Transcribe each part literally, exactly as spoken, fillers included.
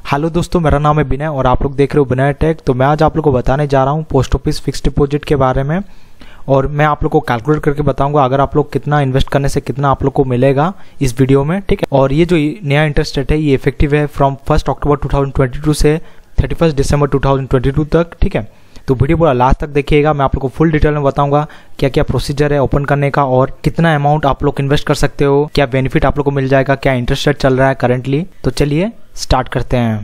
Hello दोस्तों, मेरा नाम है विनय और आप लोग देख रहे हो विनय टेक। तो मैं आज आप लोग को बताने जा रहा हूँ पोस्ट ऑफिस फिक्स्ड डिपॉजिट के बारे में और मैं आप लोग को कैलकुलेट करके बताऊंगा अगर आप लोग कितना इन्वेस्ट करने से कितना आप लोग को मिलेगा इस वीडियो में, ठीक है। और ये जो नया इंटरेस्ट रेट है ये इफेक्टिव है from first October two thousand twenty two से thirty first December two thousand twenty two तक, ठीक है। तो वीडियो पूरा लास्ट तक देखिएगा, मैं आप लोग को फुल डिटेल में बताऊंगा क्या क्या प्रोसीजर है ओपन करने का और कितना अमाउंट आप लोग इन्वेस्ट कर सकते हो, क्या बेनिफिट आप लोग को मिल जाएगा, क्या इंटरेस्ट रेट चल रहा है करंटली। तो चलिए स्टार्ट करते हैं।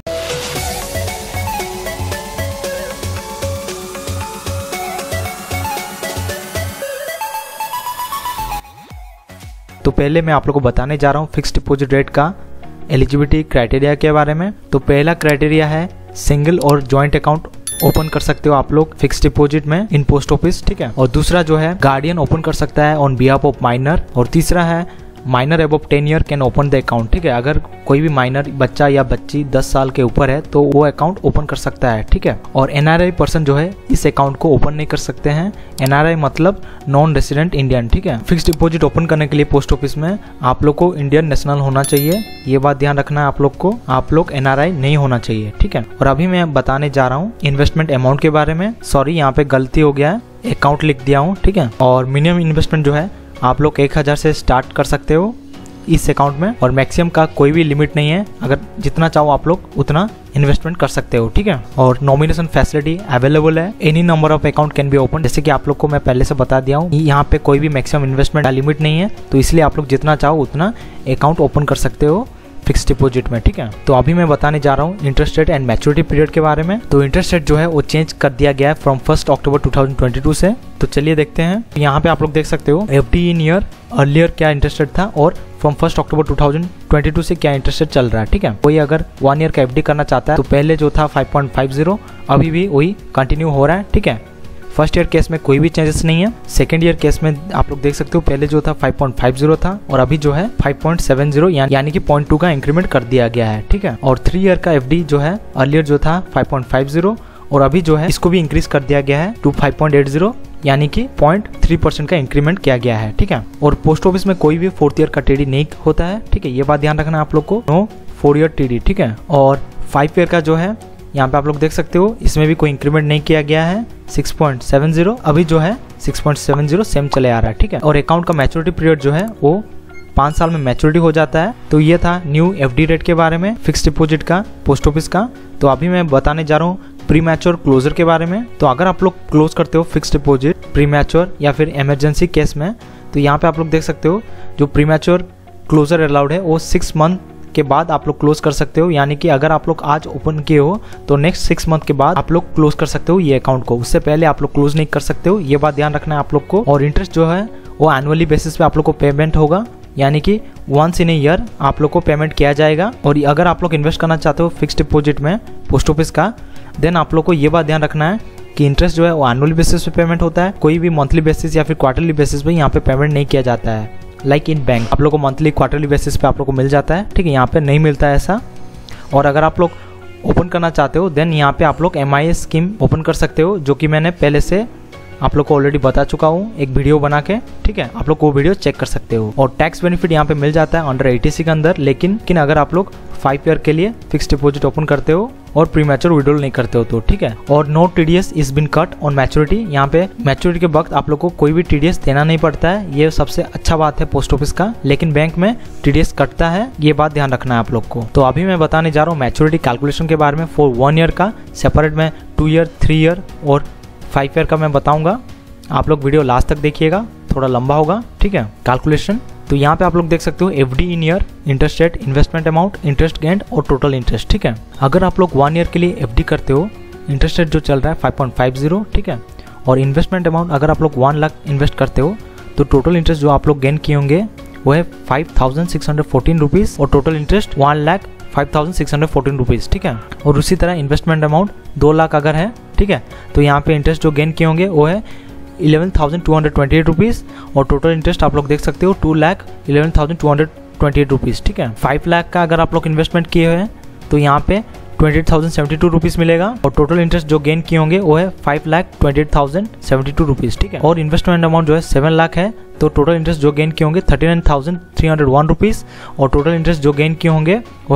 तो पहले मैं आप लोग को बताने जा रहा हूँ फिक्स्ड डिपॉजिट रेट का एलिजिबिलिटी क्राइटेरिया के बारे में। तो पहला क्राइटेरिया है सिंगल और जॉइंट अकाउंट ओपन कर सकते हो आप लोग फिक्स्ड डिपॉजिट में इन पोस्ट ऑफिस, ठीक है। और दूसरा जो है गार्डियन ओपन कर सकता है ऑन बिहाफ ऑफ माइनर। और तीसरा है minor above ten year can open the account, ठीक है। अगर कोई भी माइनर बच्चा या बच्ची दस साल के ऊपर है तो वो अकाउंट ओपन कर सकता है, ठीक है। और एनआरआई पर्सन जो है इस अकाउंट को ओपन नहीं कर सकते हैं। एनआरआई मतलब नॉन रेसिडेंट इंडियन, ठीक है। फिक्स्ड डिपॉजिट ओपन करने के लिए पोस्ट ऑफिस में आप लोग को इंडियन नेशनल होना चाहिए, ये बात ध्यान रखना है आप लोग को। आप लोग एनआरआई नहीं होना चाहिए, ठीक है। और अभी मैं बताने जा रहा हूँ इन्वेस्टमेंट अमाउंट के बारे में। सॉरी, यहाँ पे गलती हो गया है, अकाउंट लिख दिया हूँ, ठीक है। और मिनिमम इन्वेस्टमेंट जो है आप लोग एक हजार से स्टार्ट कर सकते हो इस अकाउंट में और मैक्सिमम का कोई भी लिमिट नहीं है, अगर जितना चाहो आप लोग उतना इन्वेस्टमेंट कर सकते हो, ठीक है। और नॉमिनेशन फैसिलिटी अवेलेबल है, any number of account can be open. जैसे कि आप लोग को मैं पहले से बता दिया हूँ, यहाँ पे कोई भी मैक्सिमम इन्वेस्टमेंट का लिमिट नहीं है, तो इसलिए आप लोग जितना चाहो उतना अकाउंट ओपन कर सकते हो फिक्स्ड डिपॉजिट में, ठीक है। तो अभी मैं बताने जा रहा हूँ interest rate and maturity period के बारे में। तो इंटरेस्ट रेट जो है वो चेंज कर दिया गया है from first October two thousand twenty two से। तो चलिए देखते हैं। यहाँ पे आप लोग देख सकते हो एफडी इन ईयर अर्लियर क्या इंटरेस्ट रेट था और from first October two thousand twenty two से क्या इंटरेस्ट रेट चल रहा है, ठीक है। कोई अगर वन ईयर का एफडी करना चाहता है तो पहले जो था फाइव पॉइंट फाइव जीरो अभी भी वही कंटिन्यू हो रहा है, ठीक है। फर्स्ट ईयर केस में कोई भी चेंजेस नहीं है। सेकंड ईयर केस में आप लोग देख सकते हो पहले जो था फाइव पॉइंट फाइव जीरो था और अभी जो है फाइव पॉइंट सेवन जीरो यानी कि पॉइंट टू का इंक्रीमेंट कर दिया गया है, ठीक है। और थ्री ईयर का एफडी जो है अर्लियर जो था फाइव पॉइंट फाइव जीरो और अभी जो है इसको भी इंक्रीज कर दिया गया है to five point eight zero यानी कि पॉइंट थ्री परसेंट का इंक्रीमेंट किया गया है, ठीक है। और पोस्ट ऑफिस में कोई भी फोर्थ ईयर का टीडी नहीं होता है, ठीक है। ये बात ध्यान रखना है आप लोग को, नो फोर ईयर टीडी, ठीक है। और फाइव ईयर का जो है यहाँ पे आप लोग देख सकते हो इसमें भी कोई इंक्रीमेंट नहीं किया गया है, सिक्स पॉइंट सेवन जीरो अभी जो है six point seven zero same चले आ रहा है, ठीक है। और अकाउंट का मैच्योरिटी पीरियड जो है वो पाँच साल में मैच्योरिटी हो जाता है। तो ये था न्यू एफडी रेट के बारे में फिक्स्ड डिपॉजिट का पोस्ट ऑफिस का। तो अभी मैं बताने जा रहा हूँ प्री मैच्योर क्लोजर के बारे में। तो अगर आप लोग क्लोज करते हो फिक्स्ड डिपॉजिट प्री मैच्योर या फिर इमरजेंसी केस में, तो यहाँ पे आप लोग देख सकते हो जो प्री मैच्योर क्लोजर अलाउड है वो सिक्स मंथ के बाद आप लोग क्लोज कर सकते हो। यानी कि अगर आप लोग आज ओपन किए हो तो नेक्स्ट सिक्स मंथ के बाद आप लोग क्लोज कर सकते हो ये अकाउंट को, उससे पहले आप लोग क्लोज नहीं कर सकते हो, ये बात ध्यान रखना है आप लोग को। और इंटरेस्ट जो है वो एनुअली बेसिस पे आप लोग को पेमेंट होगा, यानी कि वंस इन ए ईयर आप लोग को पेमेंट किया जाएगा। और अगर आप लोग इन्वेस्ट करना चाहते हो फिक्स्ड डिपॉजिट में पोस्ट ऑफिस का, देन आप लोग को ये बात ध्यान रखना है कि इंटरेस्ट जो है वो एनुअली बेसिस पे पेमेंट होता है, कोई भी मंथली बेसिस या फिर क्वार्टरली बेसिस पे यहाँ पे पेमेंट नहीं किया जाता है। लाइक इन बैंक आप लोग को मंथली क्वार्टरली बेसिस पे आप लोग को मिल जाता है, ठीक है। यहाँ पे नहीं मिलता है ऐसा। और अगर आप लोग ओपन करना चाहते हो देन यहाँ पे आप लोग M I S scheme open कर सकते हो, जो कि मैंने पहले से आप लोग को ऑलरेडी बता चुका हूँ एक वीडियो बना के, ठीक है। आप लोग वो वीडियो चेक कर सकते हो। और टैक्स बेनिफिट यहाँ पे मिल जाता है अंडर एटीसी के अंदर, लेकिन, लेकिन अगर आप लोग फाइव ईयर के लिए फिक्स्ड डिपॉजिट ओपन करते हो और प्री मैच्योर विड्रॉल नहीं करते हो तो, ठीक है। और no TDS is been cut on maturity. यहाँ पे मैच्योरिटी के वक्त आप लोग को कोई भी टीडीएस देना नहीं पड़ता है, ये सबसे अच्छा बात है पोस्ट ऑफिस का। लेकिन बैंक में टीडीएस कटता है, ये बात ध्यान रखना है आप लोग को। तो अभी मैं बताने जा रहा हूँ मैच्योरिटी कैलकुलेशन के बारे में फॉर वन ईयर का सेपरेट में, टू ईयर, थ्री ईयर और फाइव ईयर का मैं बताऊंगा। आप लोग वीडियो लास्ट तक देखिएगा, थोड़ा लंबा होगा, ठीक है, कैलकुलेशन। तो यहाँ पे आप लोग देख सकते हो FD in year, interest rate, investment amount, interest gained और टोटल इंटरेस्ट, ठीक है। अगर आप लोग वन ईयर के लिए एफडी करते हो, इंटरेस्ट रेट जो चल रहा है फाइव पॉइंट फाइव जीरो, ठीक है। और इन्वेस्टमेंट अमाउंट अगर आप लोग वन लाख इन्वेस्ट करते हो तो टोटल इंटरेस्ट जो आप लोग गेन किए होंगे वो है five thousand six hundred fourteen rupees और total interest one lakh five thousand six hundred fourteen rupees, ठीक है। और उसी तरह इन्वेस्टमेंट अमाउंट दो लाख अगर है, ठीक है, तो यहाँ पे इंटरेस्ट जो गेन किए होंगे वो है eleven thousand two hundred twenty eight rupees और टोटल इंटरेस्ट आप लोग देख सकते हो two lakh eleven thousand two hundred twenty eight rupees, ठीक है। फाइव लाख का अगर आप लोग इन्वेस्टमेंट किए हुए हैं तो यहाँ पे twenty eight thousand seventy two rupees मिलेगा और टोटल इंटरेस्ट जो गेन किए होंगे वो है five lakh twenty eight thousand seventy two rupees, ठीक है। और इन्वेस्टमेंट अमाउंट जो है सेवन लाख है तो टोटल इंटरेस्ट जो गेन किए होंगे thirty nine thousand three hundred one rupees और टोटल इंटरेस्ट जो गेन किए होंगे वो है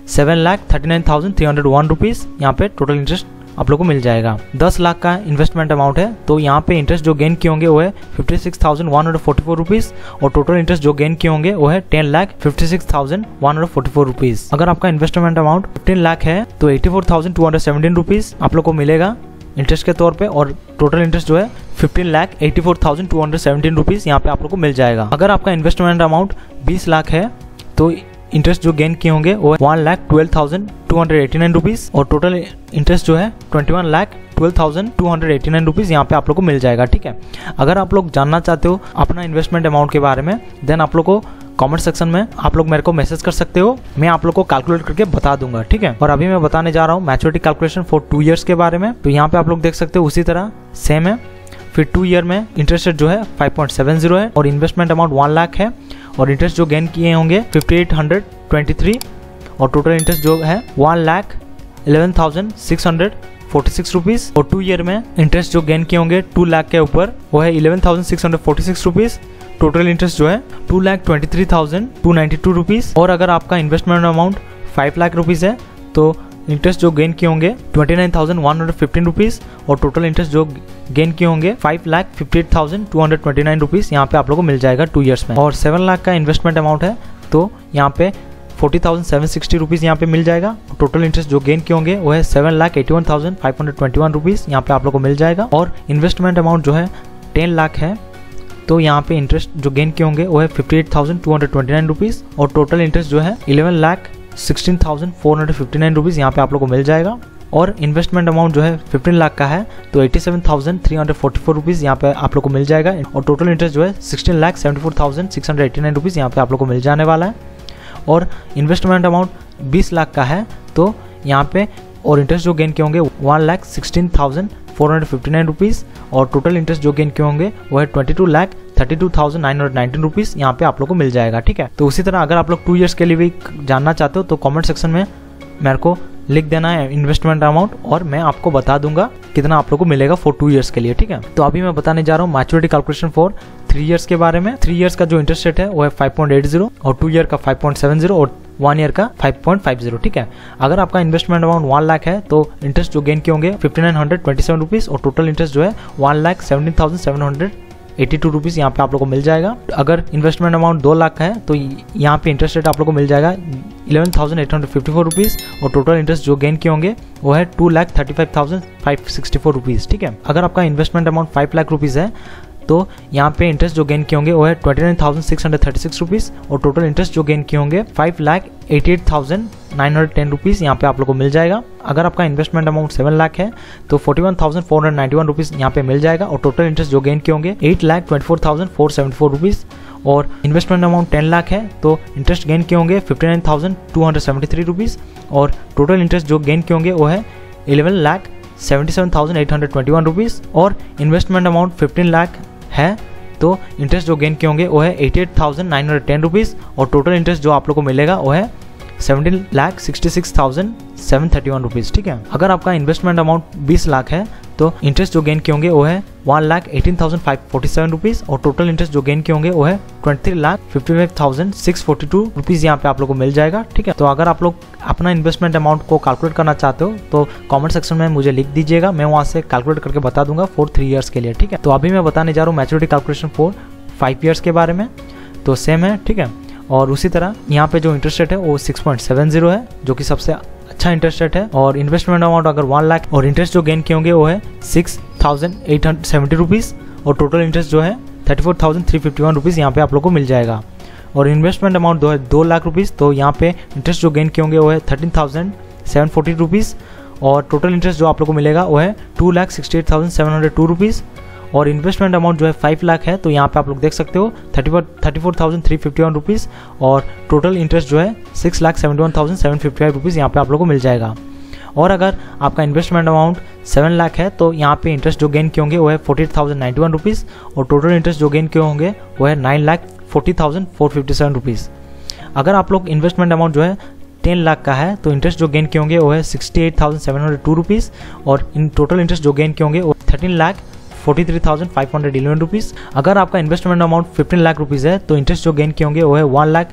seven lakh thirty nine thousand three hundred one rupees यहाँ पे टोटल इंटरेस्ट आप लोग को मिल जाएगा। दस लाख का इन्वेस्टमेंट अमाउंट है तो यहाँ पे इंटरेस्ट जो गेन किए होंगे वो है fifty six thousand one hundred forty four rupees और टोटल इंटरेस्ट जो गेन किए होंगे वो है ten lakh fifty six thousand one hundred forty four rupees. अगर आपका इन्वेस्टमेंट अमाउंट फिफ्टीन लाख है तो eighty four thousand two hundred seventeen rupees आप लोग को मिलेगा इंटरेस्ट के तौर पे और टोटल इंटरेस्ट जो है fifteen lakh eighty four thousand two hundred seventeen rupees यहाँ पे आप लोग को मिल जाएगा। अगर आपका इन्वेस्टमेंट अमाउंट बीस लाख है तो इंटरेस्ट जो गेन किए होंगे वो one lakh twelve thousand two hundred eighty nine rupees और टोटल इंटरेस्ट जो है twenty one lakh twelve thousand two hundred eighty nine rupees यहाँ पे आप लोग को मिल जाएगा। ठीक है, अगर आप लोग जानना चाहते हो अपना इन्वेस्टमेंट अमाउंट के बारे में देन आप लोग को कमेंट सेक्शन में आप लोग मेरे को मैसेज कर सकते हो, मैं आप लोग को कैलकुलेट करके बता दूंगा। ठीक है, और अभी मैं बताने जा रहा हूँ maturity calculation for two years के बारे में। तो यहाँ पे आप लोग देख सकते हो उसी तरह सेम है। फिर टू ईयर में इंटरेस्ट रेट जो है फाइव पॉइंट सेवन जीरो है और इन्वेस्टमेंट अमाउंट वन लाख है और इंटरेस्ट जो गेन किए होंगे fifty eight hundred twenty three और टोटल इंटरेस्ट जो है one lakh eleven thousand six hundred forty six rupees और टू ईयर में इंटरेस्ट जो गेन किए होंगे टू लाख के ऊपर वो है eleven thousand six hundred forty six rupees. Total interest जो है two lakh twenty three thousand two ninety two rupees और अगर आपका investment amount five lakh rupees है तो इंटरेस्ट जो गेन किए होंगे twenty nine thousand one hundred fifteen rupees और टोटल इंटरेस्ट जो गेन किए होंगे five lakh fifty eight thousand two hundred twenty nine rupees यहाँ पे आप लोगों को मिल जाएगा टू ईयर्स में। और सेवन लाख का इन्वेस्टमेंट अमाउंट है तो यहाँ पे forty thousand seven sixty rupees यहाँ पे मिल जाएगा। टोटल इंटरेस्ट जो गेन किए होंगे वो है seven lakh eighty one thousand five hundred twenty one rupees यहाँ पे आप लोग को मिल जाएगा। और इन्वेस्टमेंट अमाउंट जो है टेन लाख है तो यहाँ पे इंटरेस्ट जो गेन किए होंगे वो है fifty eight thousand two hundred twenty nine rupees और टोटल इंटरेस्ट जो है eleven lakh sixteen thousand four hundred fifty nine rupees यहाँ पे आप लोग को मिल जाएगा। और इन्वेस्टमेंट अमाउंट जो है फिफ्टीन लाख का है तो eighty seven thousand three hundred forty four rupees यहाँ पे आप लोग को मिल जाएगा और टोटल इंटरेस्ट जो है sixteen lakh seventy four thousand six hundred eighty nine rupees यहाँ पे आप लोग को मिल जाने वाला है। और इन्वेस्टमेंट अमाउंट बीस लाख का है तो यहाँ पे और इंटरेस्ट जो गेन किए होंगे one lakh sixteen thousand four hundred fifty nine rupees और टोटल इंटरेस्ट जो गेन किए होंगे वो है twenty two lakh thirty two thousand nine hundred nineteen rupees यहाँ पे आप लोग को मिल जाएगा। ठीक है, तो उसी तरह अगर आप लोग टू ईयर्स के लिए भी जानना चाहते हो तो कमेंट सेक्शन में मेरे को लिख देना है इन्वेस्टमेंट अमाउंट और मैं आपको बता दूंगा कितना आप लोग को मिलेगा फॉर टू ईयर्स के लिए। ठीक है, तो अभी मैं बताने जा रहा हूँ maturity calculation for three years के बारे में। थ्री ईयर्स का जो इंटरेस्ट रेट है वो है फाइव पॉइंट एट जीरो और टू ईयर का फाइव पॉइंट सेवन जीरो और वन ईयर का फाइव पॉइंट फाइव जीरो। ठीक है, अगर आपका इन्वेस्टमेंट अमाउंट वन लाख है तो इंटरेस्ट जो गेन किए होंगे fifty nine hundred twenty seven rupees और टोटल इंटरेस्ट जो है one lakh seventeen thousand seven hundred eighty two rupees यहाँ पे आप लोग को मिल जाएगा। अगर इन्वेस्टमेंट अमाउंट दो लाख का है तो यहाँ पे इंटरेस्ट रेट आप लोग को मिल जाएगा eleven thousand eight hundred fifty four rupees और टोटल इंटरेस्ट जो गेन किए होंगे वो है two lakh thirty five thousand five sixty four rupees. ठीक है, अगर आपका investment amount five lakh rupees है तो यहाँ पे इंटरेस्ट जो गेन किए होंगे वो है twenty nine thousand six hundred thirty six rupees और टोटल इंटरेस्ट जो गेन किए होंगे five lakh eighty eight thousand nine hundred ten rupees यहाँ पे आप लोग को मिल जाएगा। अगर आपका इन्वेस्टमेंट अमाउंट सेवन लाख है तो forty one thousand four hundred ninety one rupees यहाँ पे मिल जाएगा और टोटल इंटरेस्ट जो गेन किए होंगे eight lakh twenty four thousand four seventy four rupees और इन्वेस्टमेंट अमाउंट टेन लाख है तो इंटरेस्ट गेन किए होंगे fifty nine thousand two hundred seventy three rupees और टोटल इंटरेस्ट जो गेन किए होंगे वो है eleven lakh seventy seven thousand eight hundred twenty one rupees और इन्वेस्टमेंट अमाउंट फिफ्टीन लाख है तो इंटरेस्ट जो गेन किए होंगे वो है eighty eight thousand nine hundred ten rupees और टोटल इंटरेस्ट जो आप लोग को मिलेगा वो है seventeen lakh sixty six thousand seven thirty one rupees. ठीक है, अगर आपका इन्वेस्टमेंट अमाउंट बीस लाख है तो इंटरेस्ट जो गेन किए होंगे वो है one lakh eighteen thousand five forty seven rupees और टोटल इंटरेस्ट जो गेन किए होंगे वो है twenty three lakh fifty five thousand six forty two rupees यहाँ पे आप लोग को मिल जाएगा। ठीक है, तो अगर आप लोग अपना इन्वेस्टमेंट अमाउंट को कैलकुलेट करना चाहते हो तो कमेंट सेक्शन में मुझे लिख दीजिएगा, मैं वहाँ से कैलकुलेट करके बता दूंगा फॉर थ्री ईयर्स के लिए। ठीक है, तो अभी मैं बताने जा रहा हूँ maturity calculation for five years के बारे में। तो सेम है, ठीक है, और उसी तरह यहाँ पे जो इंटरेस्ट रेट है वो सिक्स पॉइंट सेवन जीरो है जो कि सबसे अच्छा इंटरेस्ट रेट है और इन्वेस्टमेंट अमाउंट अगर वन लाख और इंटरेस्ट जो गेन किए होंगे वो है six thousand eight hundred seventy rupees और टोटल इंटरेस्ट जो है thirty four thousand three fifty one rupees यहाँ पे आप लोग को मिल जाएगा। और इन्वेस्टमेंट अमाउंट दो है दो लाख रुपीज़ तो यहाँ पे इंटरेस्ट जो गेन किए होंगे वो है thirteen thousand seven forty rupees और टोटल इंटरेस्ट जो आप लोग को मिलेगा वो है two lakh sixty eight thousand seven hundred two rupees और इन्वेस्टमेंट अमाउंट जो है फाइव लाख है तो यहाँ पे आप लोग देख सकते हो thirty four thirty four thousand three fifty one rupees और टोटल इंटरेस्ट जो है six lakh seventy one thousand seven fifty five rupees यहाँ पे आप लोग को मिल जाएगा। और अगर आपका इन्वेस्टमेंट अमाउंट सेवन लाख है तो यहाँ पे इंटरेस्ट जो गेन किए होंगे वो है forty eight thousand ninety one rupees और टोटल इंटरेस्ट जो गेन किए होंगे वो है nine lakh forty thousand four fifty seven rupees. अगर आप लोग इन्वेस्टमेंट अमाउंट जो है टेन लाख का है तो इंटरेस्ट जो गेन किए होंगे वो है sixty eight thousand seven hundred two rupees और इन टोटल इंटरेस्ट जो गेन किए होंगे वो thirteen lakh forty three thousand five hundred eleven rupees. अगर आपका investment amount fifteen lakh rupees है तो इंटरेस्ट जो गेन किए होंगे वो है one lakh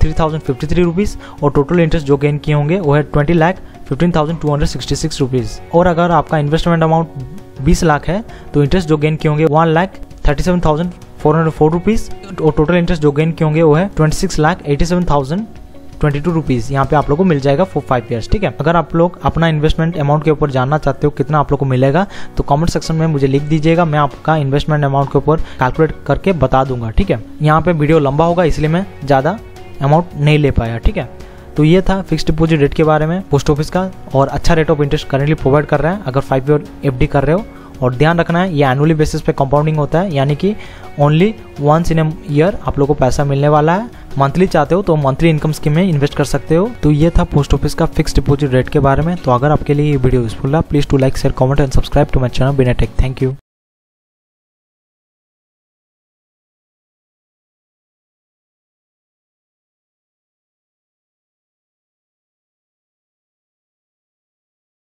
three thousand fifty three rupees और टोटल इंटरेस्ट जो गेन किए होंगे वो है twenty lakh fifteen thousand two hundred sixty six rupees. और अगर आपका इन्वेस्टमेंट अमाउंट बीस लाख है तो इंटरेस्ट जो गेन किए होंगे one lakh thirty seven thousand four hundred four rupees और टोटल इंटरेस्ट जो गेन किए होंगे वो है twenty six lakh eighty seven thousand twenty two rupees. यहाँ पे आप लोग को मिल जाएगा फॉर फाइव ईयर्स। ठीक है, अगर आप लोग अपना इन्वेस्टमेंट अमाउंट के ऊपर जानना चाहते हो कितना आप लोग को मिलेगा तो कमेंट सेक्शन में मुझे लिख दीजिएगा, मैं आपका इन्वेस्टमेंट अमाउंट के ऊपर कैलकुलेट करके बता दूंगा। ठीक है, यहाँ पे वीडियो लंबा होगा इसलिए मैं ज़्यादा अमाउंट नहीं ले पाया। ठीक है, तो ये था फिक्स्ड डिपॉजिट रेट के बारे में पोस्ट ऑफिस का, और अच्छा rate of interest currently provide कर रहा है अगर फाइव ईयर एफ डी कर रहे हो। और ध्यान रखना है ये एनुअली बेसिस पे कंपाउंडिंग होता है, यानी कि only once in a year आप लोगों को पैसा मिलने वाला है। मंथली चाहते हो तो मंथली इनकम स्कीम में इन्वेस्ट कर सकते हो। तो ये था पोस्ट ऑफिस का फिक्स्ड डिपॉजिट रेट के बारे में। तो अगर आपके लिए ये वीडियो यूजफुल है please to like share comment and subscribe to my channel बिना टेक। Thank you.